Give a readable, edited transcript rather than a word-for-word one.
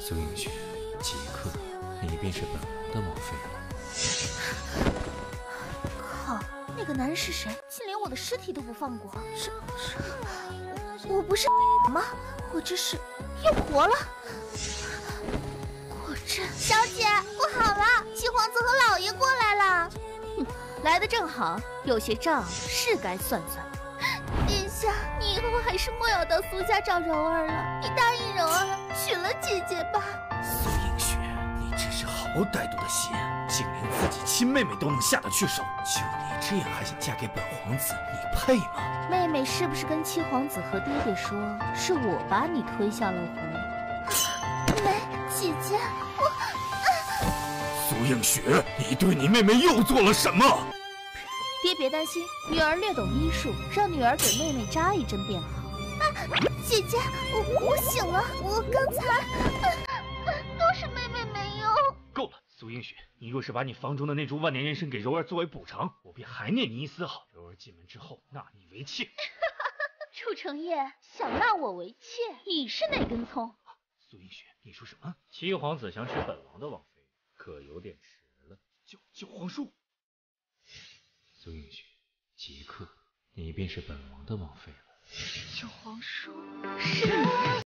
苏映雪，即刻，你便是本王的王妃了。 靠，那个男人是谁？竟连我的尸体都不放过！我不是吗？我这是又活了。果真， 小姐，不好了，七皇子和老爷过来了。 哼，来的正好，有些账是该算算。 殿下，你以后还是莫要到苏家找柔儿了，你答应柔儿娶了姐姐吧。 苏映雪，你真是好歹毒的心，竟连自己亲妹妹都能下得去手。就你这样还想嫁给本皇子，你配吗？ 妹妹是不是跟七皇子和爹爹说，是我把你推下了湖？ 没，姐姐， 苏映雪，你对你妹妹又做了什么？ 爹别担心，女儿略懂医术，让女儿给妹妹扎一针便好。 姐姐，我醒了，我刚才都是妹妹没用。 够了，苏映雪，你若是把你房中的那株万年人参给柔儿作为补偿，我便还念你一丝好。柔儿进门之后纳你为妾。 楚成业想纳我为妾，你是哪根葱？ 苏映雪，你说什么？ 七皇子想娶本王的王妃，可有点迟了。 叫皇叔。 苏映雪，即刻，你便是本王的王妃了。 九皇叔，是你。